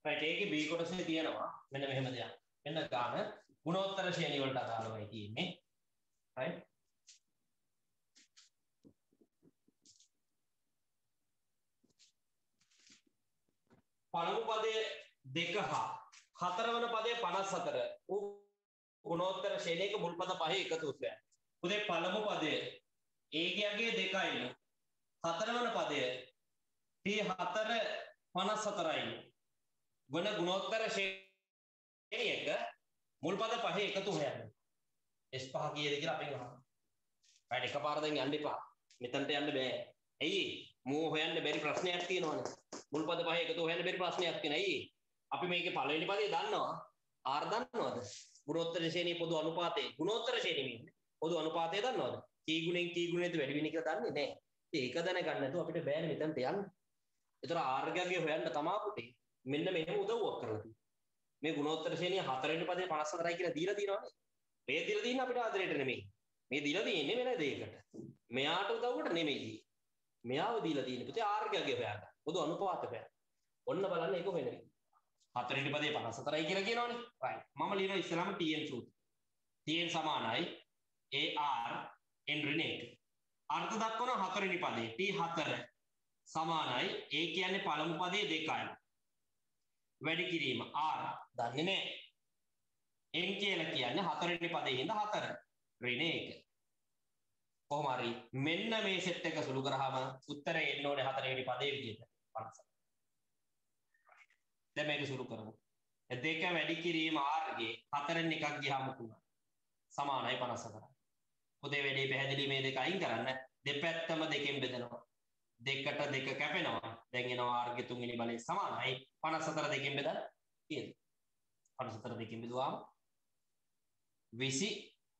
right ඒකේ B කොටසේ තියෙනවා මෙන්න මෙහෙම දෙයක්. මෙන්න ගාන ගුණෝත්තර ශ්‍රේණිය වලට අදාළවයි තියෙන්නේ. right පළමු පදයේ 2 හා හතරවන පදයේ 54 ඌ ගුණෝත්තර ශ්‍රේණියක මුල් පද පහේ එකතුත්වය. උදේ පළමු පදයේ ඒකයගේ 2යි. හතරවන පදයේ T4 54යි. වන ගුණෝත්තර ශ්‍රේණියක මුල් පද පහේ එකතු හොයන්න. S5 කීයද කියලා අපෙන් අහන්න. right එකපාර දැන් යන්න එපා. මෙතනට යන්න බෑ. ඇයි? මෝ හොයන්න බැරි ප්‍රශ්නයක් තියෙනවනේ. මුල් පද පහේ එකතු හොයන්න බැරි ප්‍රශ්නයක් තියෙනවා. ඇයි? අපි මේකේ පළවෙනි පදේ දන්නවා. R දන්නවද? ගුණෝත්තර ශ්‍රේණියේ පොදු අනුපාතය. ගුණෝත්තර ශ්‍රේණියේ පොදු අනුපාතය දන්නවද? කී ගුණෙන් කී ගුණෙද වැඩි වෙන්නේ කියලා දන්නේ නැහැ. ඒක දැනගන්න නැතුව අපිට බෑනේ මෙතනට යන්න. ඒතර R ගාගේ හොයන්න තමා පුතේ. මෙන්න මෙහෙම උදව්වක් කරලා තියෙනවා. මේ ගුණෝත්තර ශ්‍රේණිය 4 වෙනි පදේ 54යි කියලා දීලා තියෙනවානේ. මේ දීලා තියෙන්නේ අපිට ආදරේට නෙමෙයි. මේ දීලා තියෙන්නේ වෙන දෙයකට. මෙයාට උදව්වට නෙමෙයි. මෙයාව දීලා තියෙන්නේ පුතේ R ගාගේ හොයන්න. පොදු අනුපාත හොයන්න. ඔන්න බලන්න ඒක වෙන්නේ. 4 වෙනි පදේ 54යි කියලා කියනවනේ. right. මම ලියනවා ඉස්සෙල්ලාම Tn සූත්‍රය. Tn සමානයි AR n ඍණ 1. අර්ථ දක්වන 4 වෙනි පදේ T4 සමානයි A කියන්නේ පළමු පදේ 2යි. වැඩි කිරීම R දන්නේ නැහැ. n කියලා කියන්නේ 4 වෙනි පදේ ඉඳන් 4 ඍණ 1. කොහොම හරි මෙන්න මේ සෙට් එක සුළු කරාම උත්තරය එන්න ඕනේ 4 වෙනි පදේ විදිහට 50. දැන් මේක සුළු කරමු. 2 වැඩි කිරීම R ගේ 4න් එකක් ගියාම 3 සමානයි 54. පොතේ වැඩේ පැහැදිලි මේ දෙක අයින් කරන්න දෙපැත්තම දෙකෙන් බෙදනවා. 2ට 2 කැපෙනවා. දැන් එනවා R ගේ 3 වෙනි බලය සමානයි 54 දෙකෙන් බෙදන්න කීයද? 54 දෙකෙන් බෙදුවාම 27යි.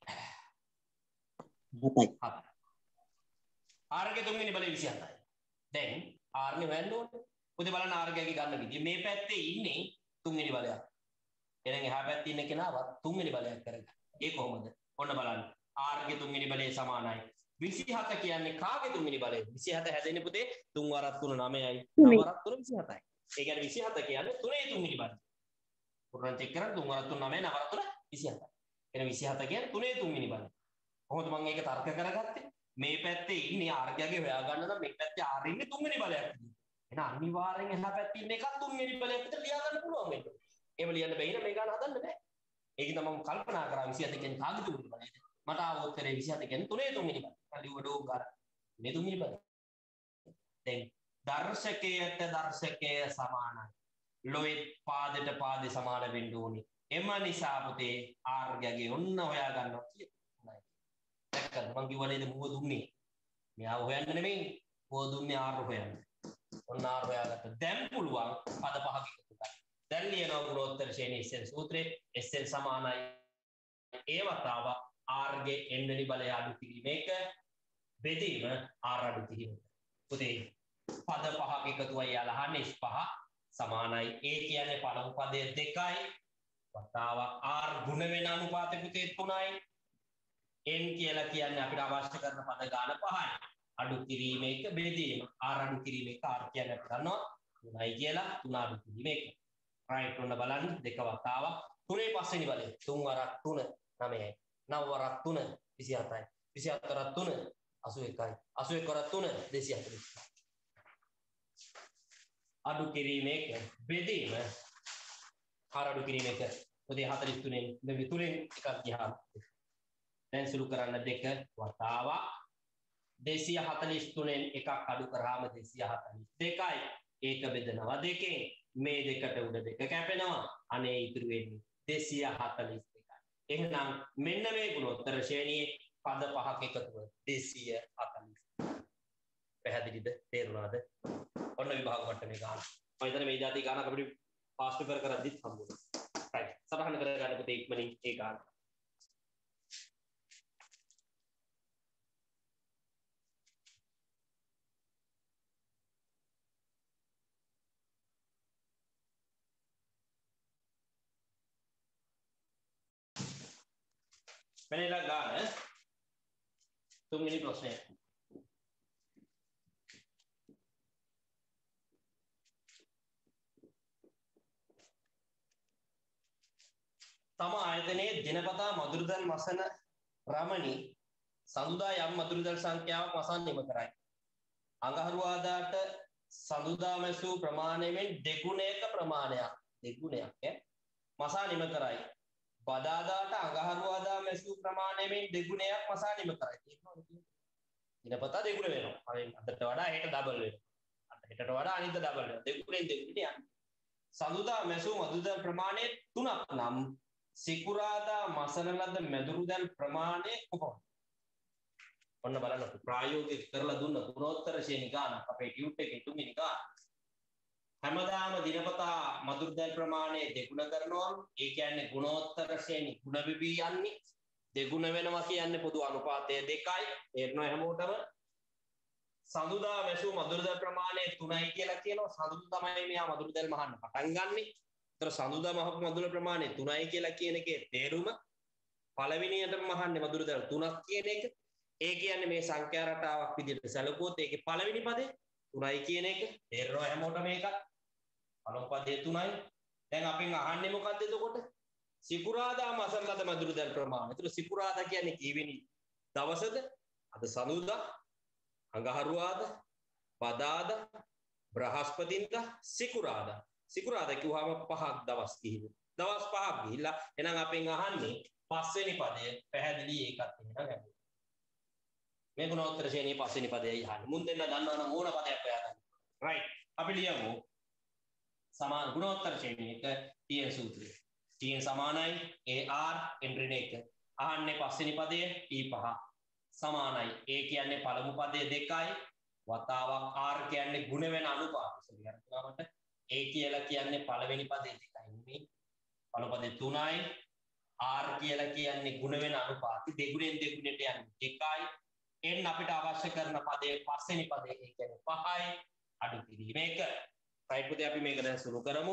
R ගේ 3 වෙනි බලය 27යි. දැන් R නේ හොයන්න ඕනේ. පොතේ බලන්න R ගේ ගන්න විදිය. මේ පැත්තේ ඉන්නේ 3 වෙනි බලයක්. එහෙනම් එහා පැත්තේ ඉන්න කෙනාවත් 3 වෙනි බලයක් කරගන්න. ඒ කොහොමද? ඔන්න බලන්න. R ගේ 3 වෙනි බලය සමානයි 27 කියන්නේ කාගේ 3 වෙනි බලය? 27 හැදෙන්නේ පුතේ 3 වරක් 3 9යි. 9 වරක් 3 27යි. ඒ කියන්නේ 27 කියන්නේ 3 3 වෙනි බලය. පුරන් චෙක් කරන් 3 වරක් 3 9 9 වරක් 3 27යි. එහෙනම් 27 කියන්නේ 3 3 වෙනි බලය. කොහොමද මම ඒක තර්ක කරගත්තේ? මේ පැත්තේ ඉන්නේ R ගාගේ හොයා ගන්න නම් මේ පැත්තේ R ඉන්නේ 3 වෙනි බලයක්. එහෙනම් අනිවාර්යෙන් එහා පැත්තේ ඉන්න එකක් 3 වෙනි බලයක් විතර ලියා ගන්න පුළුවන් වෙන්න. එහෙම ලියන්න බැහැ නම් මේ ගාන හදන්න බෑ. ඒක තමයි මම කල්පනා කරා 27 කියන්නේ කාගේ 3 වෙනි බලයද? මට ආව උත්තරේ 27 කියන්නේ 3 3 වෙනි බලය. ලියුවඩෝ ගන්න. මේ 3 වෙනි බලය. දැන් දර්ශකයට දර්ශකය සමානයි. ලොයිත් පාදයට පාදේ සමාන වෙන්න ඕනේ. එම නිසා පුතේ R ගාගේ ඔන්න හොයා ගන්නවා කියනවා. දැක්කද මං කිව්වා නේද මුව දුන්නේ. මෙයාව හොයන්න නෙමෙයි. මුව දුන්නේ R හොයන්න. ඔන්න R හොයාගත්තා. දැන් පුළුවන් පද පහක එකතු කරන්න. දැන් ලියනවා ගුණෝත්තර ශ්‍රේණියේ SL සූත්‍රයේ SL සමානයි ඒ වතාව R ගේ n වෙනි බලය අඩු කිරීම එක බෙදීම R අඩු කිරීම. පුතේ පද පහක එකතුවයි යාලා අහන්නේ 5 සමානයි A කියන්නේ පළමු පදයේ 2යි වතාව R ගුණ වෙන අනුපාතය පුතේ 3යි n කියලා කියන්නේ අපිට අවශ්‍ය කරන පද ගාන 5යි. අඩු කිරීම එක බෙදීම R අඩු කිරීම එක R කියන්නේ අපි දන්නවා 3යි කියලා 3 අඩු කිරීම එක. right ඔන්න බලන්න දෙක වතාවක් 3 පස්වෙනි බලය 3 වරක් 3 9යි 9 වරක් 3 27යි 27 වරක් 3 81යි 81 වරක් 3 240යි. අඩු කිරීම එක බෙදීම R අඩු කිරීම එක පොතේ 43න් මෙවි 3න් එකක් ගියාම දැන් සුළු කරන්න දෙක වතාවක් 243න් එකක් අඩු කරාම 242යි. ඒක බෙදනවා දෙකෙන් මේ දෙකට උඩ දෙක කැපෙනවා. අනේ ඉතුරු වෙන්නේ 242යි. එහෙනම් මෙන්න මේ ගුණෝත්තර ශ්‍රේණියේ පද පහක එකතුව 240. පැහැදිලිද? තේරුණාද? ඔන්න විභාග මට්ටමේ ගාන. මම හිතන්නේ මේ જાති ගානක් අපිට පාස් පේපර් කරද්දිත් හම්බුණා. right. සටහන් කරගන්න පුතේ ඉක්මනින් ඒ ගාන. මෙන්න ගාන තුන්වෙනි ප්‍රශ්නය. තම ආයතනයේ දිනපතා මදුරුදල් මසන රමණී සඳුදා යම් මදුරුදල් සංඛ්‍යාවක් මසන් නිම කරයි. අඟහරුවාදාට සඳුදා මැසූ ප්‍රමාණයෙන් දෙගුණයක ප්‍රමාණයක් මසා නිම කරයි. බදාදාට අඟහරුවාදා මැසූ ප්‍රමාණයෙන් දෙගුණයක් මසා නිම කරයි. දිනපතා දෙගුණ වෙනවා. අදට වඩා හෙට ඩබල් වෙනවා. හෙටට වඩා අනිද්ද ඩබල් වෙනවා. දෙගුණෙන් දෙගුණට යන්නේ. සඳුදා මැසූ මදුරුදල් ප්‍රමාණය 3ක් නම් සිකුරාදා මසන ලද මදුරුදල් ප්‍රමාණය කොපමණද? ඔන්න බලන්න ප්‍රායෝගික කරලා දුන්න ගුණෝත්තර ශ්‍රේණි ගානක් අපේ ටියුට් එකේ තුන්වෙනි ගාන. හැමදාම දිනපතා මදුරුදල් ප්‍රමාණය දෙගුණ කරනවා. ඒ කියන්නේ ගුණෝත්තර ශ්‍රේණි ගුණ විවි යන්නේ. දෙගුණ වෙනවා කියන්නේ පොදු අනුපාතය 2යි. තේරෙනවා හැමෝටම? සඳුදා මැසූ මදුරුදල් ප්‍රමාණය 3යි කියලා කියනවා. සඳුදා තමයි මෙයා මදුරුදල් මහන්න පටන් ගන්නෙ. ඒතර සඳුදා මහපු මදුරුදල් ප්‍රමාණය 3යි කියලා කියන එකේ තේරුම පළවෙනියටම මහන්නේ මදුරුදල් 3ක් කියන එක. ඒ කියන්නේ මේ සංඛ්‍යා රටාවක් විදිහට සැලකුවොත් ඒකේ පළවෙනි පදේ 3යි කියන එක තේරෙනවා හැමෝටම මේක. පළමු පදේ 3යි. දැන් අපෙන් අහන්නේ මොකද්ද එතකොට? සිකුරාදා මසන ලද මදුරුදල් ප්‍රමාණය. ඒතර සිකුරාදා කියන්නේ කීවෙනි දවසද? අද සඳුදා, අඟහරුවාදා, බදාදා, බ්‍රහස්පතින්දා, සිකුරාදා. සිකුරාදා කිව්වම 5ක් දවස් ගිහින්. දවස් 5ක් ගිහිල්ලා එහෙනම් අපෙන් අහන්නේ පස්වෙනි පදය පැහැදිලි ඒකත් එහෙනම් මේ ගුණෝත්තර ශ්‍රේණියේ පස්වෙනි පදයයි අහන්නේ. මුන් දෙන්න දන්නවනම් ඕන පදයක් හොයාගන්න. රයිට්. අපි ලියමු සමාන ගුණෝත්තර ශ්‍රේණියක TN සූත්‍රය. TN සමානයි AR එන්ට්‍රි එක. අහන්නේ පස්වෙනි පදය T5 සමානයි. A කියන්නේ පළමු පදයේ 2යි. වතාවක් R කියන්නේ ගුණ වෙන අනුපාතය. සරියට A කියලා කියන්නේ පළවෙනි පදයේ 2යි නෙමෙයි. පළමු පදයේ 3යි. R කියලා කියන්නේ ගුණ වෙන අනුපාතය. දෙගුණෙන් දෙගුණට යන්නේ 2යි. එන්න අපිට අවශ්‍ය කරන පදයේ පස්වෙනි පදයේ ඒ කියන්නේ 5යි අඩු කිරීම 1. රයිට් පුතේ අපි මේක දැන් සුළු කරමු.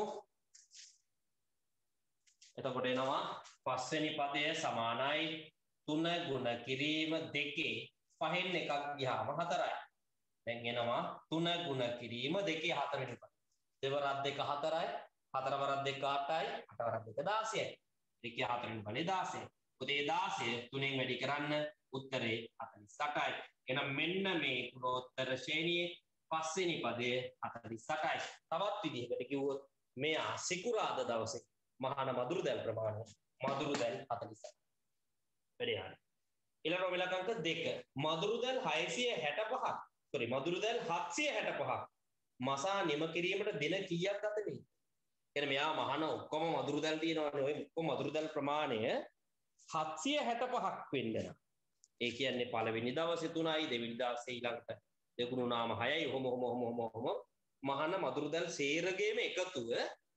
එතකොට එනවා පස්වෙනි පදය සමානයි 3 ගුණ කිරීම 2 5න් එකක් ගියාම 4යි. දැන් එනවා 3 ගුණ කිරීම 2 4 වෙනි පද. දෙවරක් 2 4යි, 4 වරක් 2 8යි, 8 වරක් 2 16යි. 2 4 වෙනි පදේ 16. පුතේ 16 3ෙන් වැඩි කරන්න උත්තරේ 48යි. එහෙනම් මෙන්න මේ ගුණෝත්තර ශ්‍රේණියේ පස්වෙනි පදයේ 48යි. තවත් විදිහකට කිව්වොත් මෙයා සිකුරාදා දවසේ මහාන මදුරුදල් ප්‍රමාණය මදුරුදල් 48. වැඩි හරිය. ඊළඟ විලකංක 2 මදුරුදල් 665ක්. sorry මදුරුදල් 765ක්. මසා නිම කිරීමට දින කීයක් ගත වෙයි? කියන්නේ මෙයා මහාන ඔක්කොම මදුරුදල් තියෙනවානේ. ඔය ඔක්කොම මදුරුදල් ප්‍රමාණය 765ක් වෙන්න නම් ඒ කියන්නේ පළවෙනි දවසේ 3යි දෙවෙනි දවසේ ඊළඟට දෙගුණ නාම 6යි ඔහොම මහාන මදුරුදල් සේරගේම එකතුව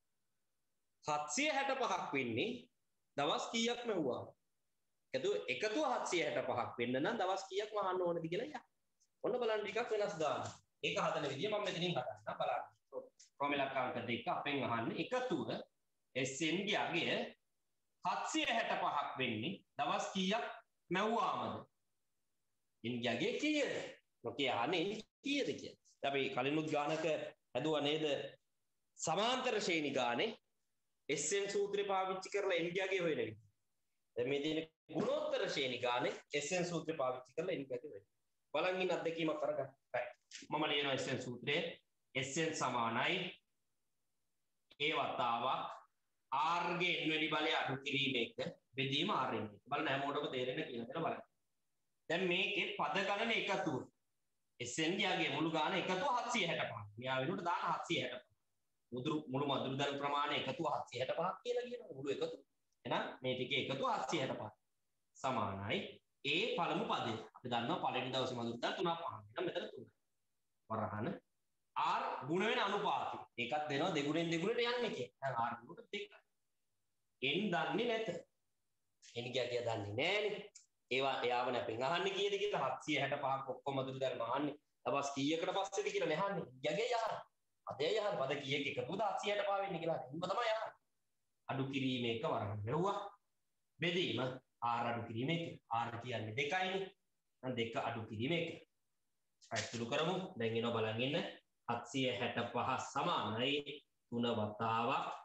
765ක් වෙන්නේ දවස් කීයක් මෙව්වා? එකතුව 765ක් වෙන්න නම් දවස් කීයක් මහන්න ඕනද කියලා යන්න. ඔන්න බලන්න ටිකක් වෙනස් ගන්න. ඒක හදන විදිය මම මෙතනින් හදන්න බලන්න. ප්‍රොමිලක්කාංක 2 අපෙන් අහන්නේ එකතුව SN ගේ 765ක් වෙන්නේ දවස් කීයක් මැව්වාමද? ඉන්දියාගේ කීයද? මොකේ අහන්නේ කීයද කියලා. අපි කලිනුත් ගානක හදුවා නේද? සමාන්තර ශ්‍රේණි ගානේ SN සූත්‍රය පාවිච්චි කරලා ඉන්දියාගේ හොයන විදිහ. දැන් මේ තියෙන ගුණෝත්තර ශ්‍රේණි ගානේ SN සූත්‍රය පාවිච්චි කරලා ඉන්දියාගේ හොයන. බලන් ඉන්න අත්දැකීමක් කරගන්න. මම ලියනවා SN සූත්‍රයේ SN සමානයි A වතාවක් R ගේ n වෙනි බලය අඩු කිරීම එක බෙදීම R n. බලන්න හැමෝටම තේරෙන්න කියලා දෙන්න බලන්න. දැන් මේකේ පද ගණන එකතුව SN ගේ මුළු ගාන එකතුව 765. මෙයා වෙනුවට දාන 765. මුළු මදුරුදල් ප්‍රමාණය එකතුව 765ක් කියලා කියනවා මුළු එකතුව. එහෙනම් මේ ටිකේ එකතුව 765. සමානයි A පළමු පදේ. අපි දන්නවා පළවෙනි දවසේ මදුරුදල් 3ක් මහන්න. එහෙනම් මෙතන 3යි. වරහන R ගුණ වෙන අනුපාතය. ඒකත් දෙනවා දෙගුණෙන් දෙගුණට යන්නේ කියලා. දැන් R ගුණට 2යි. n දන්නේ නැත. n කිය දන්නේ නැහනේ. ඒවා එයාවනේ අපෙන් අහන්නේ කීයද කියලා 765ක් ඔක්කොම මදුරුදල් මහන්නේ. දවස් කීයකට පස්සේද කියලා නහන්නේ. යගේ යහන. අතේ යහන පද කීයක එකතුවද 765 වෙන්නේ කියලා. එහෙම තමයි යහන. අඩු කිරීම එක වරහන් මෙව්වා. බෙදීම R අඩු කිරීම එක. R කියන්නේ 2යිනේ. නම් 2 අඩු කිරීම එක. අයිතුළු කරමු. දැන් එනවා බලන් ඉන්න. 765 සමානයි 3 වතාවක්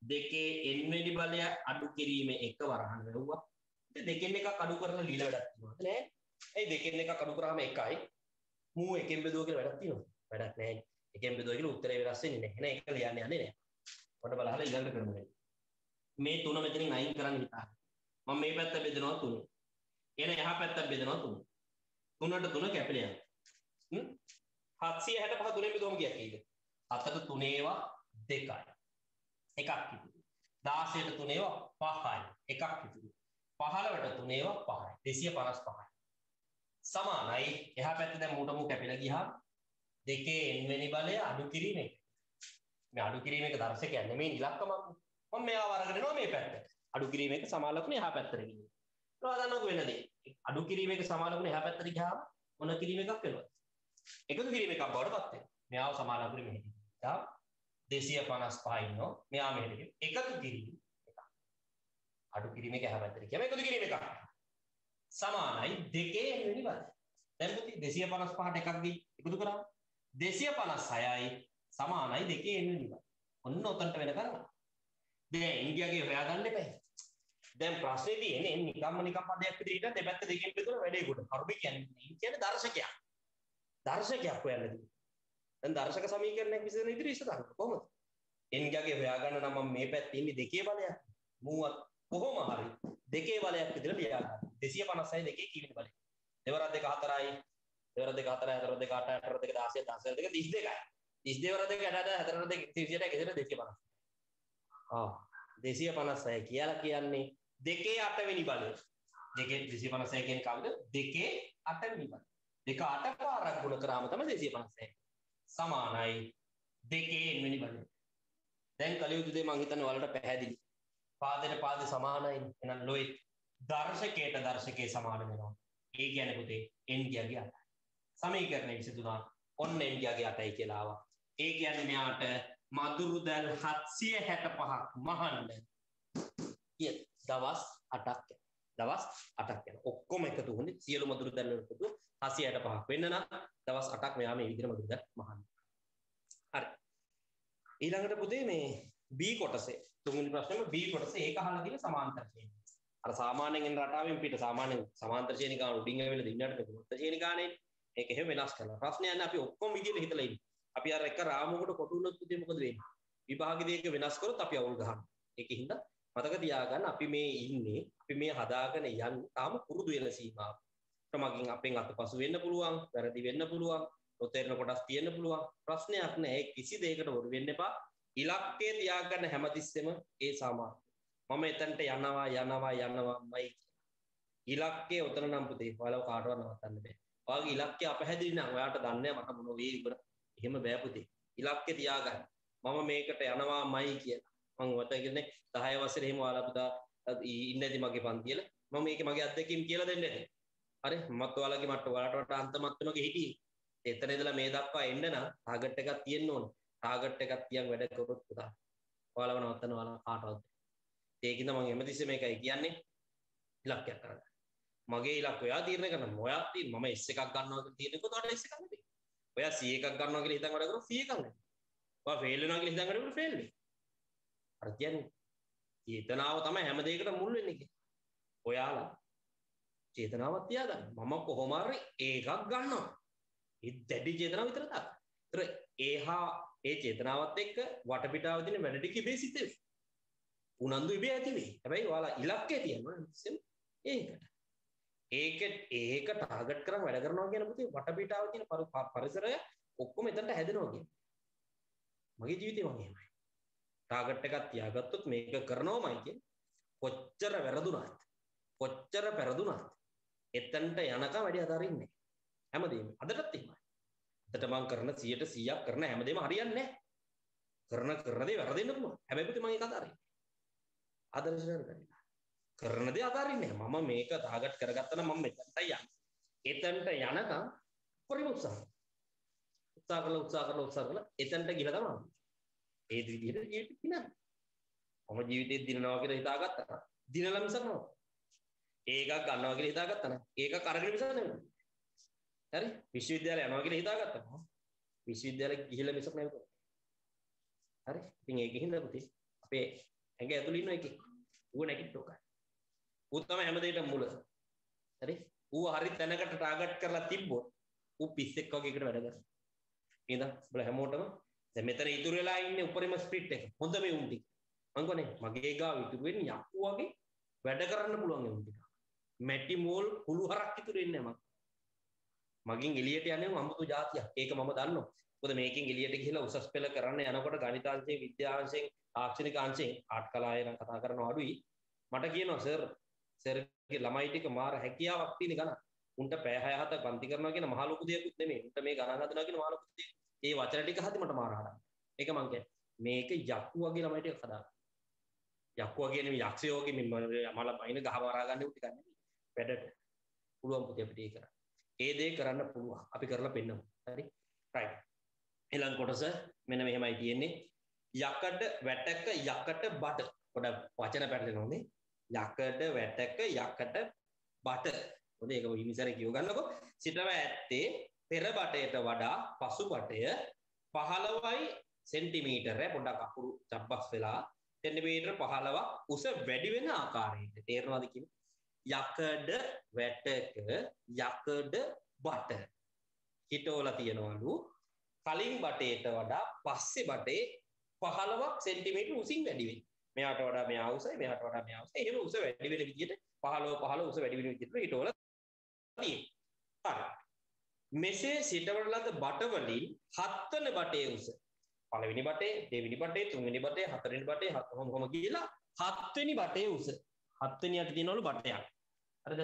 දෙකේ n වෙනි බලය අඩු කිරීමේ එක වරහන් වැවුවා. දෙකෙන් එකක් අඩු කරලා ලීලා වැඩක් තියෙනවද නෑ? ඒ දෙකෙන් එකක් අඩු කරාම එකයි. මූ එකෙන් බෙදුවා කියලා වැඩක් තියෙනවද? වැඩක් නෑ. එකෙන් බෙදුවා කියලා උත්තරේ වෙනස් වෙන්නේ නෑ. එහෙනම් ඒක ලියන්න යන්නේ නෑ. ඔන්න බලහලා ඊළඟට කරමු. මේ තුන මෙතනින් අයින් කරන්න හිතා. මම මේ පැත්ත බෙදනවා 3. එන එහා පැත්ත බෙදනවා 3. 3ට 3 කැපිලා යනවා. 765 3 බෙදුවම කීයක් එයිද? 7ට 3 ඒවා 2යි. එකක් ඉතුරු. 16ට 3 ඒවා 5යි. එකක් ඉතුරු. 15ට 3 ඒවා 5යි. 255යි. සමානයි. එහා පැත්තේ දැන් මූට මූ කැපිලා ගියාම දෙකේ n වෙනි බලය අඩු කිරීම එක. මේ අඩු කිරීම එක දර්ශකයක් නෙමෙයි ඉලක්කමක්. මම මෙයාව අරගෙන යනවා මේ පැත්තට. අඩු කිරීම එක සමාලකුණ එහා පැත්තට ගිහින්. ඔයාලා දන්නවද වෙන දේ? අඩු කිරීම එක සමාලකුණ එහා පැත්තට ගියාම මොන කිරීම එකක් වෙනවද? එකතු කිරීම එකක් බවට පත් වෙනවා. මෙයාව සමාලකුණ මෙහෙට. තා 255 ඉන්නවා. මෙයා මෙහෙට ගිහින් එකතු කිරීම එකක්. අඩු කිරීම එක එහා පැත්තට ගියාම එකතු කිරීම එකක්. සමානයි දෙකේ n වෙනි බලය. දැන් පුතේ 255ට එකක් දී එකතු කරාම 256යි සමානයි දෙකේ n වෙනි බලය. ඔන්න උතන්ට වෙන කරනවා. දැන් ඉන්දියාගේ හොයාගන්න එපා. දැන් ප්‍රශ්නේ තියෙන්නේ නිකම් පදයක් විදිහට දෙපැත්ත දෙකෙන් බෙදලා වැඩේ කොට. කරුණේ කියන්නේ දර්ශකයක්. දර්ශකයක් හොයන්න තියෙනවා. දැන් දර්ශක සමීකරණයක් විසඳන ඉදිරි ඉස්සරහ කොහොමද? ඉන්දියාගේ හොයාගන්න නම් මම මේ පැත්තේ ඉන්නේ දෙකේ බලයක්. මූවත් කොහොම හරි දෙකේ බලයක් විදිහට ලියා ගන්න. 256 දෙකේ කීවෙනි බලය? දෙවරක් දෙක 4යි. දෙවරක් දෙක 4යි 4 දෙක 8යි 8 දෙක 16 16 දෙක 32යි. 32 වරක් දෙක 8යි 4 දෙක 100ට එකසට 250. 256 කියලා කියන්නේ දෙකේ 8 වෙනි බලය. දෙකේ 256 කියන්නේ කවුද? දෙකේ 8 වෙනි බලය. දෙක 8 පාරක් ගුණ කරාම තමයි 256. සමානයි දෙකේ n වෙනි බලය. දැන් කලියුතු දෙය මම හිතන්නේ ඔයාලට පැහැදිලි. පාදයට පාද සමානයි. එහෙනම් ලොයි දර්ශකයට දර්ශකයේ සමාන වෙනවා. ඒ කියන්නේ පුතේ n ගියගේ 8යි. සමීකරණය විසඳුණා. ඔන්න n ගියගේ 8යි කියලා ආවා. ඒ කියන්නේ මෙයාට මදුරු දැල් 765ක් මහන්න කිය දවස් 8ක් යනවා. දවස් 8ක් යනවා. ඔක්කොම එකතු වුණේ සියලු මදුරු දැල් වල එකතු 765ක් වෙන්න නම් දවස් 8ක් මෙයා මේ විදිහට මදුරු දැල් මහන්න. හරි. ඊළඟට පුතේ මේ B කොටසේ තුන්වෙනි ප්‍රශ්නේම B කොටසේ ඒක අහලා තියෙන සමාන්තර ශ්‍රේණිය. අර සාමාන්‍යයෙන් එන රටාවෙන් පිට සාමාන්‍යයෙන් සමාන්තර ශ්‍රේණිකාව උඩින් ඇවිල්ලා දින්නට මේ ශ්‍රේණිකානේ ඒක එහෙම වෙනස් කරලා. ප්‍රශ්නේ යන්නේ අපි ඔක්කොම විදිහට හිතලා ඉන්නේ. අපි අර එක රාමුවකට කොටු වුණොත් පුතේ මොකද වෙන්නේ? විභාගෙදී ඒක වෙනස් කරොත් අපි අවුල් ගහනවා. ඒකින්ද මතක තියාගන්න අපි මේ ඉන්නේ අපි මේ හදාගෙන යන්නේ තාම පුරුදු වෙන සීමාව. මගින් අපෙන් අතපසු වෙන්න පුළුවන්, වැරදි වෙන්න පුළුවන්, නොතේරෙන කොටස් තියෙන්න පුළුවන්. ප්‍රශ්නයක් නැහැ. කිසි දෙයකට වරු වෙන්න එපා. ඉලක්කය තියාගන්න හැමතිස්සෙම ඒ සමාන. මම එතනට යනවාමයි. ඉලක්කය උතන නම් පුතේ ඔයාලව කාටවත් නවත්තන්න බෑ. ඔයාගේ ඉලක්කය අපහැදිලි නම් ඔයාට දන්නේ මට මොන වෙයිද කියලා. එහෙම බෑ පුතේ. ඉලක්කය තියාගන්න. මම මේකට යනවාමයි කියලා. මම ඔයාලට කියන්නේ 10 වසරේ එහෙම ඔයාලා පුතා ඉන්නේදී මගේ පන්තියල මම මේකේ මගේ අත්දැකීම් කියලා දෙන්නේ නැහැ. හරි මමත් ඔයාලගේ මට ඔයාලට වඩා අන්තමත් වෙනකෙ හිටියේ. එතන ඉඳලා මේ දක්වා එන්න නම් ටාගට් එකක් තියෙන්න ඕනේ. ටාගට් එකක් තියන් වැඩ කරොත් පුතා ඔයාලව නවත්තන්න ඔයාලා කාටවත්. ඒකින්ද මම හැමතිස්සෙම මේකයි කියන්නේ ඉලක්කයක් කරගන්න. මගේ ඉලක්කය ඔයා තීරණය කරන්න. ඔයා මම S එකක් ගන්නවා කියලා තීරණය කරොත් ඔයාලට S එකක් නෙමෙයි. ඔයා C එකක් ගන්නවා කියලා හිතන් වැඩ කරොත් C එකක් නෙමෙයි. ඔයා ෆේල් වෙනවා කියලා හිතන් වැඩ කරොත් ෆේල් වෙයි. අර කියන්නේ චේතනාව තමයි හැම දෙයකටම මුල් වෙන්නේ කියන්නේ. ඔයාලා චේතනාවක් තියාගන්න. මම කොහොම හරි ඒකක් ගන්නවා. ඒ දැඩි චේතනාව විතර තමයි. ඒතර ඒහා ඒ චේතනාවත් එක්ක වටපිටාව දින වැඩ ටික ඉබේ සිද්ධ වෙයි. උනන්දු ඉබේ ඇති වෙයි. හැබැයි ඔයාලා ඉලක්කය තියනවා ඒකට. ඒක ටාගට් කරන් වැඩ කරනවා කියන පුතේ වටපිටාව තියෙන පරිසරය ඔක්කොම එතනට හැදෙනවා කියන්නේ. මගේ ජීවිතේ මම එහෙමයි. ටාගට් එකක් තියාගත්තොත් මේක කරනවමයි කියන්නේ. කොච්චර පෙරදුනත් එතනට යනකම් වැඩි අතාරින්නේ නැහැ. හැමදේම අදටත් එහෙමයි. අදට මම කරන 100% කරන හැමදේම හරියන්නේ නැහැ. කරන දේ වැරදෙන්න පුළුවන්. හැබැයි පුතේ මම ඒක අතාරින්නේ. ආදර්ශයෙන් කරන්නේ. කරන දේ අතාරින්නේ නැහැ. මම මේක ටාගට් කරගත්තා නම් මම මෙතනට යන්නේ. එතනට යනකම් පරිම උත්සාහ කරලා එතනට ගිහලා තමයි. ඒ විදිහට ජීවිතේ දිනන. මම ජීවිතේ දිනනවා කියලා හිතාගත්තා. දිනලා මිසක් නෝ. ඒකක් ගන්නවා කියලා හිතාගත්තා නම් ඒකක් අරගෙන මිසක් නෙමෙයි. හරි? විශ්වවිද්‍යාලය යනවා කියලා හිතාගත්තා. විශ්වවිද්‍යාලෙ ගිහිල්ලා මිසක් නෙමෙයි. හරි? ඉතින් ඒකෙන් හින්දා පුතේ අපි අපේ ඇඟ ඇතුළේ ඉන්න එකේ ඌ නැගිට්ටෝකයි ඌ තමයි හැම දෙයකටම මුල හරි ඌ හරි තැනකට ටාගට් කරලා තිබ්බොත් ඌ පිස්සෙක් වගේ එකට වැඩ කරනවා නේද බල හැමෝටම දැන් මෙතන ඉතුරු වෙලා ඉන්නේ උඩරිම ස්ප්‍රිට් එක හොඳ මේ උන් ටික මං කියන්නේ මගේ ගාව ඉතුරු වෙන්නේ යක්කු වගේ වැඩ කරන්න පුළුවන් උන් ටික මැටි මෝල් කුළු හරක් ඉතුරු වෙන්නේ නැහැ මගෙන් එළියට යන්නේ අමුතු જાතියක් ඒක මම දන්නවා මොකද මේකෙන් එළියට ගිහිලා උසස් පෙළ කරන්න යනකොට ගණිතාංශයෙන් විද්‍යාංශයෙන් තාක්ෂණික අංශයෙන් ආර්ට් කලාවේ නම් කතා කරනවා අඩුයි මට කියනවා සර්ගේ ළමයි ටික මාර හැකියාවක් තියෙන ගණන් උන්ට පැය 6-7 පන්ති කරනවා කියන මහ ලොකු දෙයක්වත් නෙමෙයි උන්ට මේ ගණන් හදනවා කියන මහ ලොකු දෙයක් ඒ වචන ටික හදි මට මාර හදන්න ඒක මං කියන්නේ මේක යක්කු වගේ ළමයි ටික හදාගන්න යක්කු වගේ නෙමෙයි යක්ෂයෝ වගේ මේ මල බයින ගහ මරා ගන්න උටි ගන්න වැඩට පුළුවන් පුතේ අපිට ඒක කරන්න ඒ දේ කරන්න පුළුවන් අපි කරලා පෙන්නමු හරි රයිට් ඊළඟ කොටස මෙන්න මෙහෙමයි තියෙන්නේ යකඩ වැටක යකට බඩ පොඩ වචන පැටලෙනවනේ යකඩ වැටක යකට බඩ හොඳ ඒක විනිසර කියව ගන්නකො සිටව ඇත්තේ පෙර බටයට වඩා පසු බටය 15යි සෙන්ටිමීටර පොඩක් අකුරු චබ්බස් වෙලා සෙන්ටිමීටර 15ක් උස වැඩි වෙන ආකාරයට තේරෙනවද කියන්නේ යකඩ වැටක යකඩ බට හිටවලා තියනවලු කලින් බටේට වඩා පස්සේ බටේ 15ක් සෙන්ටිමීටර උසින් වැඩි වෙන්නේ. මෙයාට වඩා මෙයා උසයි මෙයාට වඩා මෙයා උසයි. එහෙම උස වැඩි වෙන විදිහට 15 උස වැඩි වෙන විදිහට හිටවලා තියෙනවා. හරි. මෙසේ සිටවන ලද බට වලින් 7 වෙනි බටේ උස පළවෙනි බටේ, දෙවෙනි බටේ, තුන්වෙනි බටේ, හතරවෙනි බටේ, කොහොම ගිහලා 7 වෙනි බටේ උස. 7 වෙනියට තියනවලු බටයක්. හරිද?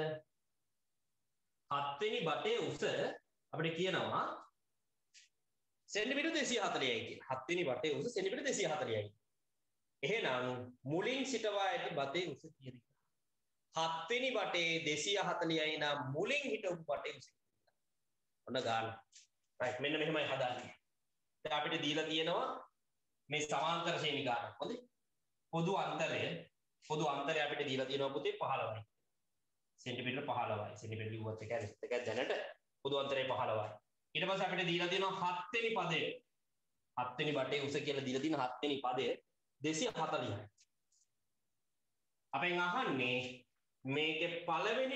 7 වෙනි බටේ උස අපිට කියනවා සෙන්ටිමීටර් 240යි කියලා. 7 වෙනි බටේ උස සෙන්ටිමීටර් 240යි. එහෙනම් මුලින් සිටවා ඇති බටේ උස කීයද? 7 වෙනි බටේ 240යි නම් මුලින් හිටපු බටේ උස. ඔන්න ගන්න. රයිට් මෙන්න මෙහෙමයි හදාන්නේ. දැන් අපිට දීලා තියෙනවා මේ සමාන්තර ශ්‍රේණිකාවක්. හොඳයි. පොදු අන්තරය අපිට දීලා තියෙනවා පුතේ 15යි. සෙන්ටිමීටර් 15යි. සෙන්ටිමීටර් ලිව්වත් එකයි එකයි දැනට පොදු අන්තරය 15යි. ඊට පස්සේ අපිට දීලා තියෙනවා 7 වෙනි පදය. 7 වෙනි බටේ උස කියලා දීලා තියෙන 7 වෙනි පදය 240යි. අපෙන් අහන්නේ මේකේ පළවෙනි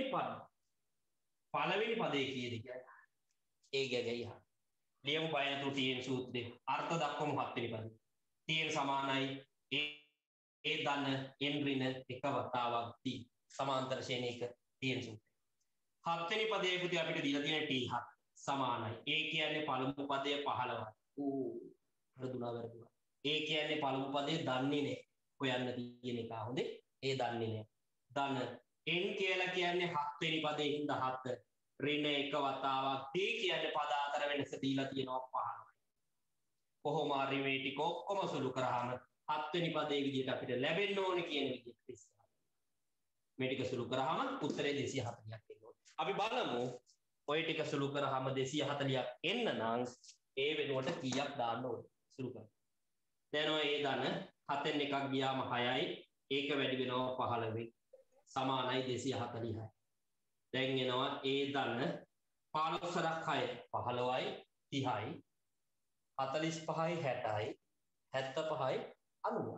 පදේ කීයද කියලා. ඒ ගැගයි අහන්න. ලියමු බය නැතුව TN සූත්‍රයේ අර්ථ දක්වමු 7 වෙනි පදේ. TN සමානයි ඒ දන්න n ඍණ එක වතාවක් t සමාන්තර ශ්‍රේණියක TN සූත්‍රය. 7 වෙනි පදයේ පුතේ අපිට දීලා තියෙන t7 සමානයි. ඒ කියන්නේ පළමු පදය 15යි. වැරදුනා. ඒ කියන්නේ පළමු පදේ දන්නේ නැහැ. හොයන්න තියෙන එක. හොඳේ. ඒ දන්නේ නැහැ. ධන n කියලා කියන්නේ 7 වෙනි පදේ හින්දා 7. ඍණ එක වතාවක් t කියන්නේ පද අතර වෙනස දීලා තියෙනවා 15යි. කොහොම හරි මේ ටික ඔක්කොම සුළු කරාම 7 වෙනි පදේ විදිහට අපිට ලැබෙන්න ඕනේ කියන විදිහට ඉස්සරහ. මේ ටික සුළු කරාම උත්තරේ 240ක් එනවා. අපි බලමු ඔය ටික සුළු කරාම 240ක් එන්න නම් ඒ වෙනුවට කීයක් දාන්න ඕනේ සුළු කරලා. දැන් ඔය ඒ ධන 7න් එකක් ගියාම 6යි. ඒක වැඩි වෙනවා 15 සමානයි 240යි. දැන් එනවා ඒ ධන 15ක් 6 15යි 30යි 45යි 60යි 75යි 90යි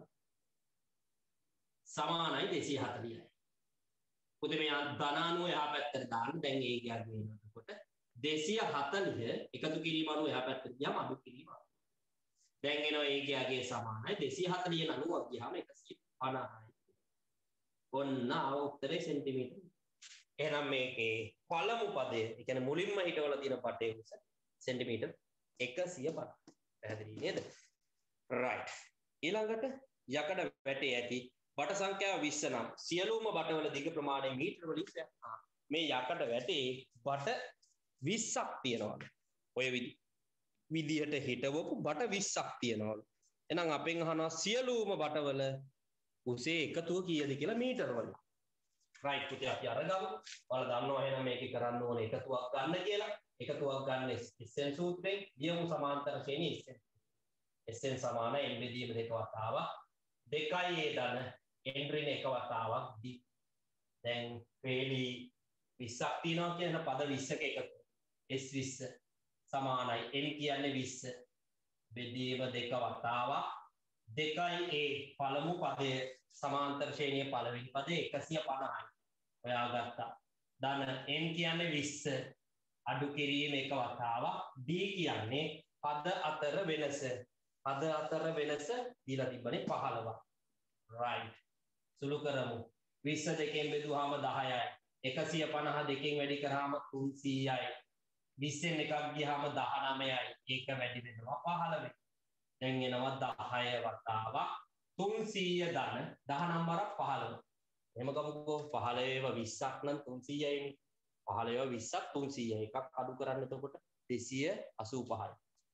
සමානයි 240යි. පුතේ මේ ධන 90 එහා පැත්තට දාන්න දැන් ඒ ගියක් වෙනකොට 240 එකතු කිරීම අනුව එහා පැත්තට ගියාම අඩු කිරීම. දැන් එනවා ඒ ගියගේ සමානයි 240 90ක් ගියාම 150යි. ඔන්න උත්තරේ සෙන්ටිමීටර. එහෙනම් මේකේ පළමු පදය, ඒ කියන්නේ මුලින්ම හිටවලා තියෙන පටේ උස සෙන්ටිමීටර් 150. පැහැදිලි නේද? රයිට්. ඊළඟට යකඩ වැටේ ඇති බට සංඛ්‍යාව 20 නම් සියලුම බටවල දිග ප්‍රමාණය මීටර වලින් මේ යකඩ වැටේ බට 20ක් තියෙනවා. ඔය විදිහට හිටවපු බට 20ක් තියෙනවා. එහෙනම් අපෙන් අහනවා සියලුම බටවල උසේ එකතුව කීයද කියලා මීටර වලින්. රයිට් පුතේ අපි අරගමු. ඔයාලා දන්නවා එහෙනම් මේකේ කරන්න ඕනේ එකතුවක් ගන්න කියලා. එකතුවක් ගන්න SN සූත්‍රයෙන් ලියමු සමාන්තර ශ්‍රේණිය SN. SN සමාන n බෙදීම දෙක වතාවක් 2යි ඒ ධන n ඍණ එක වතාවක් d. දැන් වේලි 20ක් තියෙනවා කියන පද 20ක එකතු. S20 සමානයි n කියන්නේ 20 බෙදීම දෙක වතාවක් 2යි a පළමු පදයේ සමාන්තර ශ්‍රේණියේ පළවෙනි පදේ 150යි. ඔයා ගත්තා. ධන n කියන්නේ 20 අඩු කිරීම එක වතාවක්. d කියන්නේ පද අතර වෙනස. පද අතර වෙනස දීලා තිබ්බනේ 15ක්. right. සුළු කරමු. 20 දෙකෙන් බෙදුවාම 10යි. 150 දෙකෙන් වැඩි කරාම 300යි. 20න් එකක් ගියාම 19යි. ඒක වැඩි වෙනවා 15. දැන් එනවා 10 වතාවක් 300 ධන 10 නම්බරක් 15. එහෙම ගමුකෝ 15 20ක් නම් 300යිනේ. 15 20ක් 300යි. එකක් අඩු කරන්න එතකොට 285යි.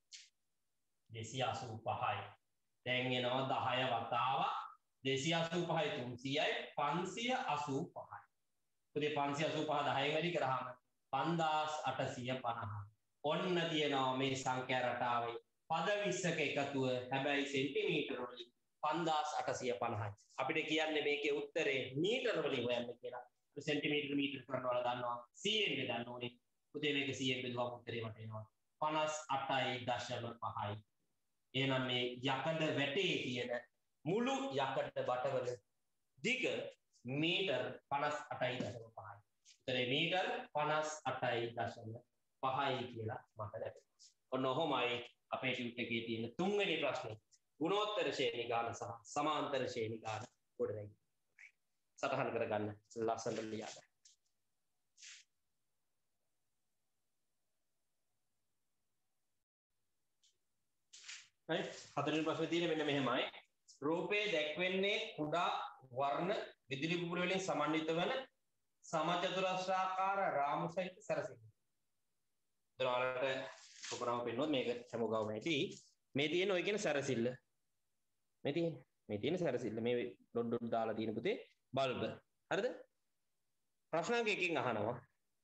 285යි. දැන් එනවා 10 වතාවක් 285යි 300යි 585යි. පුතේ 585 10න් වැඩි කරාම 5850. ඔන්න තියෙනවා මේ සංඛ්‍යා රටාවේ පද 20ක එකතුව. හැබැයි සෙන්ටිමීටර වලින් 5850යි. අපිට කියන්නේ මේකේ උත්තරේ මීටර වලින් හොයන්න කියලා. සෙන්ටිමීටර මීටර කරනවා දන්නවා. cm බෙදන්න ඕනේ. පුතේ මේක cm බෙදුවම උත්තරේ මට එනවා 58.5යි. එහෙනම් මේ යකඩ වැටේ තියෙන මුළු යකඩ බටවල දිග මීටර් 58.5යි. උත්තරේ මීටර් 58.5යි කියලා මට ලැබෙනවා. ඔන්න ඔහොමයි අපේ ටියුට් එකේ තියෙන තුන්වෙනි ප්‍රශ්නේ. ගුණෝත්තර ශ්‍රේණි ගාන සහ සමාන්තර ශ්‍රේණි ගාන ගොඩනැගීම. සටහන් කරගන්න ලස්සනට ලියා ගන්න. right හතරවෙනි ප්‍රශ්නේ තියෙන්නේ මෙන්න මෙහෙමයි. රූපේ දැක්වෙන්නේ කුඩා වර්ණ විදුලි බුබුළු වලින් සමන්විත වන සමචතුරස්‍රාකාර රාමු සහිත සැරසිල්ල. දරාලට ඔකරම පෙන්නොත් මේක හැමෝගාවම ඇති. මේ තියෙන ඔය කියන සැරසිල්ල. මේ තියෙන සැරසිල්ල මේ ඩොට් ඩොට් දාලා තියෙන පුතේ බල්බ. හරිද? ප්‍රශ්නාංක එකකින් අහනවා.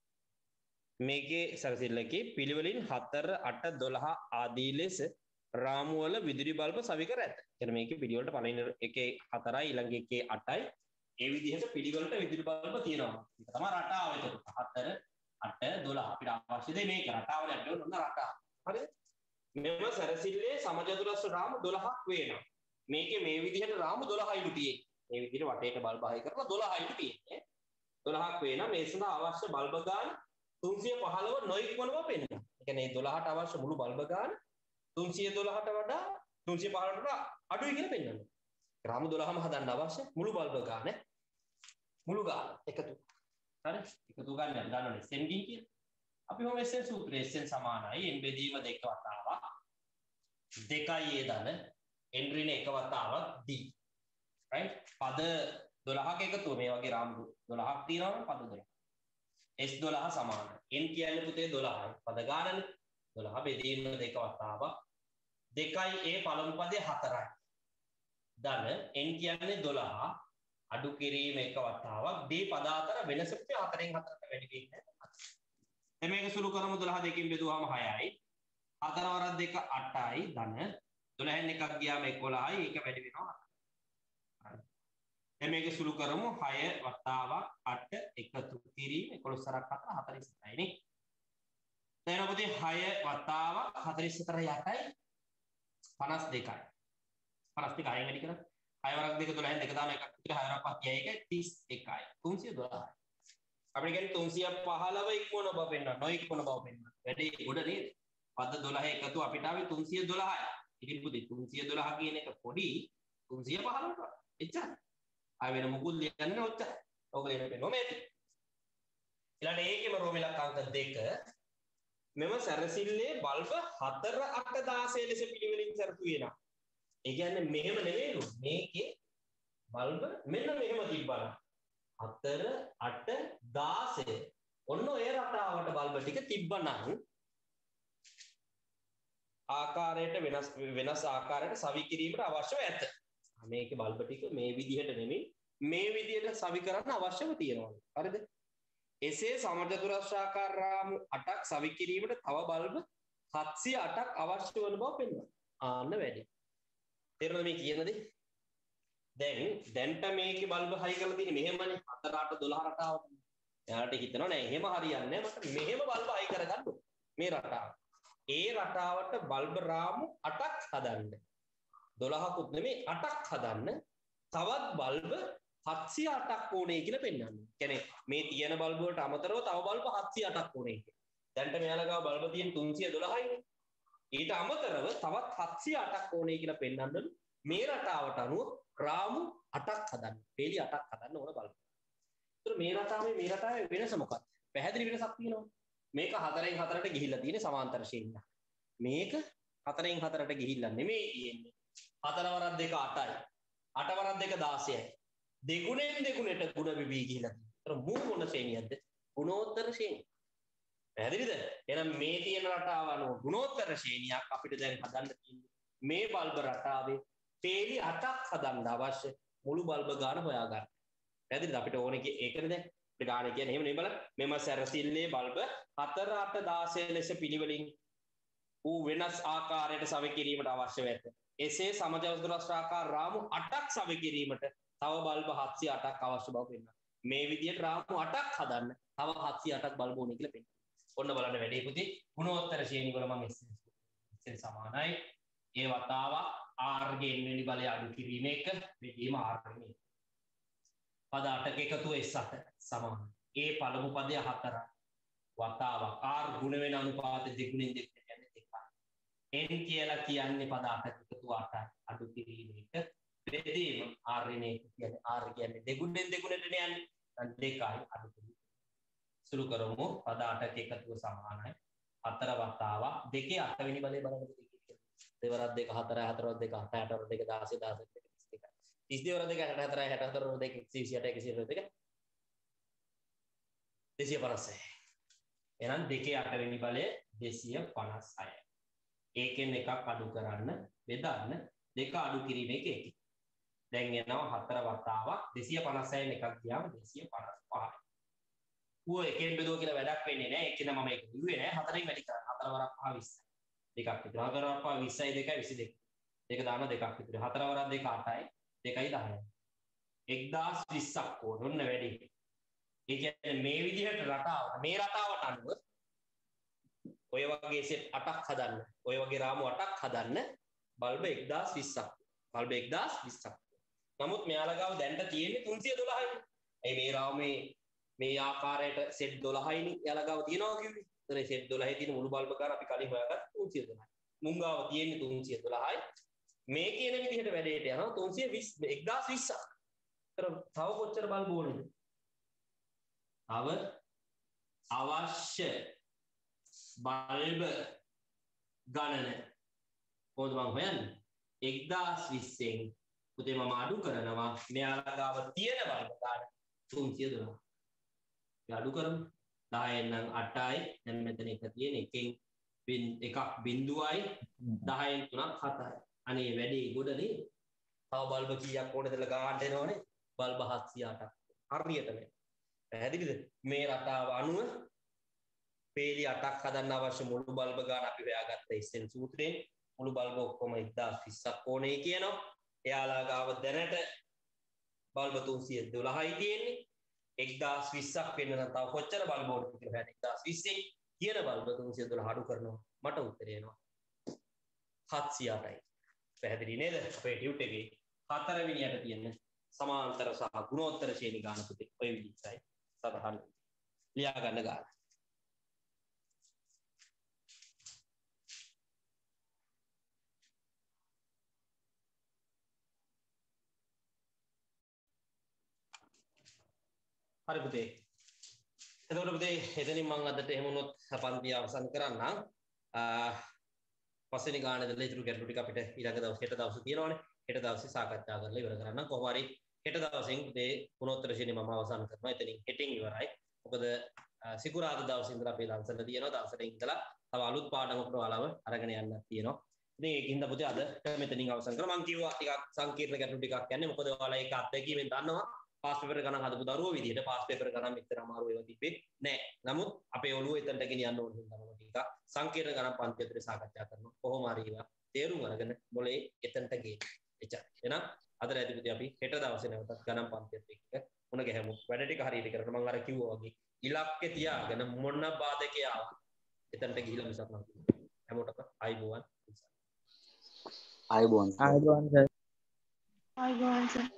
මේකේ සැරසිල්ලකේ පිළිවෙලින් 4 8 12 ආදී ලෙස රාමු වල විදුලි බල්බ සවි කර ඇත. එතන මේකේ පිළිවෙලට පළවෙනි එකේ 4යි ඊළඟ එකේ 8යි. ඒ විදිහට පිළිවෙලට විදුලි බල්බ තියෙනවා. ඒක තමයි රටාව. එතකොට 4 8 12 අපිට අවශ්‍ය දෙය මේක රටාවල ඇතුළේ ඔන්න රටාව. හරිද? මෙම සැරසිල්ලේ සමචතුරස්‍ර රාමු 12ක් වෙනවා. මේකේ මේ විදිහට රාමු 12යිලු තියෙන්නේ. මේ විදිහට වටේට බල්බ හයි කරලා 12යිලු තියෙන්නේ. 12ක් වෙනවා. මේ සඳහා අවශ්‍ය බල්බ ගාන 315 නොඉක්මන බව පෙන්නනවා. ඒ කියන්නේ 12ට අවශ්‍ය මුළු බල්බ ගාන 312ට වඩා 315ට වඩා අඩුයි කියලා පෙන්නනවා. රාමු 12ම හදන්න අවශ්‍ය මුළු බල්බ ගාන මුළු ගාන එකතු. හරි? එකතු ගන්න දන්නවනේ SN කියන. අපි හොම SN සූත්‍රය SN සමානයි n බෙදීම 2 වතාවක් 2යි a ධන n ඍණ 1 වතාවක් d. right? පද 12ක එකතුව මේ වගේ රාමු 12ක් තියෙනවා පද 12. S12 සමාන. n කියන්නේ පුතේ 12යි. පද ගානනේ 12 බෙදීම 2 වතාවක් 2යි a පළමු පදේ 4යි. ධන n කියන්නේ 12 අඩු කිරීම 1 වතාවක් d පද අතර වෙනස පුතේ 4න් 4ට වැඩි වෙන්නේ නැහැ. දැන් මේක සුළු කරමු 12 දෙකෙන් බෙදුවාම 6යි. 4 වරක් 2 8යි ධන 12න් එකක් ගියාම 11යි. ඒක වැඩි වෙනවා 4. දැන් මේක සුළු කරමු 6 වතාවක් 8 එකතු කිරීම 11 සරක් 4 47යි නේ. දැන් අපිට 6 වතාවක් 44 8යි 52යි. 52 6න් වැඩි කරා 6 වරක් 2 12න් 2 දාම එකක් විතර 6 වරක් 5 31යි 31යි 312යි. අපිට කියන්නේ 315 ඉක්මන බව පෙන්වනවා. නොඉක්මන බව පෙන්වනවා. වැඩි උඩ නේද? පද 12 එකතු අපිට ආවේ 312යි. ඉතින් පුතේ 312 කියන එක පොඩි 315ට එච්චරයි. ආය වෙන මුකුත් ලියන්නේ ඔච්චරයි. ඔක ලියන්න නොමෙති. ඊළඟ ඒකෙම රෝම ඉලක්කාංක 2 මෙම සැරසිල්ලේ බල්බ 4 8 16 ලෙස පිළිවෙලින් සැරසු වෙනවා. ඒ කියන්නේ මෙහෙම නෙවෙයිලු. මේකේ බල්බ මෙන්න මෙහෙම තිබ්බනම් 4 8 16 ඔන්න ඔය රටාවට බල්බ ටික තිබ්බනම් ආකාරයට වෙනස් ආකාරයට සවි කිරීමට අවශ්‍යව ඇත. මේකේ බල්බ ටික මේ විදිහට නෙමෙයි මේ විදිහට සවි කරන්න අවශ්‍යව තියෙනවා. හරිද? එසේ සමචතුරස්‍රාකාර රාමු 8ක් සවි කිරීමට තව බල්බ 708ක් අවශ්‍ය වන බව පෙන්වනවා. ආන්න වැඩි. තේරුණාද මේ කියන දේ? දැන්ට මේකේ බල්බ හයි කරලා තියෙන්නේ මෙහෙමනේ 4 8 12 රටාවට. එයාට හිතනවා නෑ එහෙම හරියන්නේ නෑ මට මෙහෙම බල්බ හයි කරගන්න මේ රටාව. ඒ රටාවට බල්බ රාමු 8ක් හදන්න. 12කුත් නෙමෙයි 8ක් හදන්න තවත් බල්බ 708ක් ඕනේ කියලා පෙන්වන්නේ. කියන්නේ මේ තියෙන බල්බ වලට අමතරව තව බල්බ 708ක් ඕනේ කියලා. දැන්ට මෙයාලා ගාව බල්බ තියෙන 312යිනේ. ඊට අමතරව තවත් 708ක් ඕනේ කියලා පෙන්වන්නලු මේ රටාවට අනුව රාමු 8ක් හදන්න. පේලි 8ක් හදන්න ඕන බල්බ. ඒතර මේ රටාවේ වෙනස මොකක්ද? පැහැදිලි වෙනසක් තියෙනවා. මේක 4න් 4ට ගිහිල්ලා තියෙන්නේ සමාන්තර ශ්‍රේණියක්. මේක 4න් 4ට ගිහිල්ලා නෙමෙයි තියෙන්නේ. 4 වරක් 2 8යි. 8 වරක් 2 16යි. දෙගුණෙන් දෙගුණට ගුණ වෙවි ගිහිල්ලා තියෙනවා. ඒතර මූ මොන ශ්‍රේණියක්ද? ගුණෝත්තර ශ්‍රේණිය. පැහැදිලිද? එහෙනම් මේ තියෙන රටාව අනුව ගුණෝත්තර ශ්‍රේණියක් අපිට දැන් හදන්න තියෙන්නේ. මේ බල්බ රටාවේ පේලි 8ක් හදන්න අවශ්‍ය මුළු බල්බ ගාන හොයාගන්න. පැහැදිලිද? අපිට ඕනේ ඒකනේ දැන්. අපිට ගාන කියන්නේ එහෙම නේ බලන්න. මෙම සැරසිල්ලේ බල්බ 4 8 16 ලෙස පිළිවෙලින් ඌ වෙනස් ආකාරයට සවි කිරීමට අවශ්‍ය වෙත. එසේ සමජවස්තුරාකාර රාමු 8ක් සවි කිරීමට තව බල්බ 708ක් අවශ්‍ය බව පෙන්වනවා. මේ විදිහට රාමු 8ක් හදන්න තව 708ක් බල්බ ඕනේ කියලා පෙන්වනවා. ඔන්න බලන්න වැඩේ පුතේ ගුණෝත්තර ශ්‍රේණි වල මම S සමානයි ඒ වතාවක් R ගේ n වෙනි බලය අඩු කිරීම එක මෙදීම R නේ පද 8ක එකතු S8 සමානයි ඒ පළමු පදය 4 වතාවක් R ගුණ වෙන අනුපාතය දෙගුණෙන් දෙකට යන්නේ 2යි n කියලා කියන්නේ පද 8ක එකතු 8යි අඩු කිරීම එක මෙදීම R නේ කියන්නේ R කියන්නේ දෙගුණෙන් දෙගුණට යන්නේ 2යි අඩු කිරීම සුළු කරමු පද 8ක එකතුව සමානයි 4 වතාවක් 2 8 වෙනි බලය බලන්න දෙවරක් 2 4 4 2 8 8 2 16 16 32 32 වරක් 2 64 64 2 128 256 එහෙනම් 2 8 වෙනි බලය 256යි ඒකෙන් එකක් අඩු කරන්න බෙදන්න 2 අඩු කිරීම එක එකයි දැන් එනවා 4 වතාවක් 256න් එකක් ගියාම 255යි ඌ එකෙන් බෙදුවා කියලා වැඩක් වෙන්නේ නැහැ. ඒක නම මේක දුවේ නැහැ. 4න් වැඩි කරන්න. 4 වරක් 5 20. දෙකක් විතර. 4 වරක් 5 20යි 2යි 22. දෙක දාන දෙකක් විතර. 4 වරක් 2 8යි. 2යි 10යි. 1020ක් ඕන. ඔන්න වැඩි. ඒ කියන්නේ මේ විදිහට රටාවට මේ රටාවට අනුව ඔය වගේ සෙට් 8ක් හදන්න. ඔය වගේ රාමු 8ක් හදන්න බල්බ 1020ක්. බල්බ 1020ක්. නමුත් මෙයාලා ගාව දැන්ට තියෙන්නේ 312යි. ඒ මේ රාමේ මේ ආකාරයට සෙට් 12යිනේ යාලා ගාව තියනවා කිව්වේ. ඒතර සෙට් 12 තියෙන මුළු බල්බ ගන්න අපි කලින් හොයාගත්ත 312යි. මුං ගාව තියෙන්නේ 312යි. මේ කියන විදිහට වැඩේට යනවා 320 1020ක්. ඒතර තව කොච්චර බල්බ ඕනේද? තව අවශ්‍ය බල්බ ගණන කොහොමද මම හොයන්නේ? 1020න් පුතේ මම අඩු කරනවා මෙයාලා ගාව තියෙන බල්බ ගන්න 312. අඩු කරමු 10න් නම් 8යි දැන් මෙතන එක තියෙන එකෙන් එකක් බිඳුවයි 10න් 3ක් 7යි අනේ වැඩි ගොඩනේ තව බල්බ කීයක් ඕනද කියලා ගන්න එනවනේ බල්බ 708ක් හරියටම පැහැදිලිද මේ රටාව අනුව පේලි 8ක් හදන්න අවශ්‍ය මුළු බල්බ ගන්න අපි හොයාගත්ත ඉස්සෙල් සූත්‍රයෙන් මුළු බල්බ ඔක්කොම 1020ක් ඕනේ කියනවා එයාලා ගාව දැනට බල්බ 312යි තියෙන්නේ 1020ක් වෙන්න නම් තව කොච්චර බල්බ ඕනද කියලා හොයන්න 1020න් කියන බල්බ 312 අඩු කරනවා මට උත්තරය එනවා 708යි පැහැදිලි නේද අපේ ටියුට් එකේ 4 වෙනියට තියෙන සමාන්තර සහ ගුණෝත්තර ශ්‍රේණි ගාන පුතේ ඔය විදිහටයි සඳහන් ලියා ගන්න ගාන හරි පුතේ එතකොට පුතේ එතනින් මම අදට එහෙම වුණොත් පන්තිය අවසන් කරන්නම් පස්වෙනි ගාන ඉඳලා ඉතුරු ගැටලු ටික අපිට ඊළඟ දවස් හෙට දවසේ තියෙනවානේ හෙට දවසේ සාකච්ඡා කරලා ඉවර කරන්න කොහොම හරි හෙට දවසෙන් පුතේ ගුණෝත්තර ශ්‍රේණිය මම අවසන් කරනවා එතනින් හෙටින් ඉවරයි මොකද සිකුරාදා දවසේ ඉඳලා අපේ දවසට තියෙනවා දවසට ඉඳලා තව අලුත් පාඩමකට ඔයාලව අරගෙන යන්නත් තියෙනවා ඉතින් ඒකින්ද පුතේ අද මෙතනින් අවසන් කරා මම කිව්වා ටිකක් සංකීර්ණ ගැටලු ටිකක් කියන්නේ මොකද ඔයාලා ඒක අත්දැකීමෙන් දන්නවා පාස් පේපර් ගණන් හදපු දරුවෝ විදිහට පාස් පේපර් ගණන් මෙච්චර අමාරු ඒවා තිබ්බේ නෑ. නමුත් අපේ ඔළුව එතනට ගෙනියන්න ඕන හින්දා මම ටිකක් සංකීර්ණ ගණන් පන්ති ඇතුලේ සාකච්ඡා කරනවා. කොහොම හරි ඒවා තේරුම් අරගෙන මොලේ එතනට ගේන්න. එච්චරයි. එහෙනම් අද රැඳිපුදී අපි හෙට දවසේ නැවතත් ගණන් පන්තියත් එක්ක මොන ගැහැමු වැඩ ටික හරියට කරලා මම අර කිව්වා වගේ ඉලක්කේ තියාගෙන මොන බාධකේ ආවා එතනට ගිහිල්ලා මිසක් නම් හැමෝටම ආයිබෝවන් ආයුබෝවන් සර්. ආයුබෝවන් සර්. ආයුබෝවන් සර්.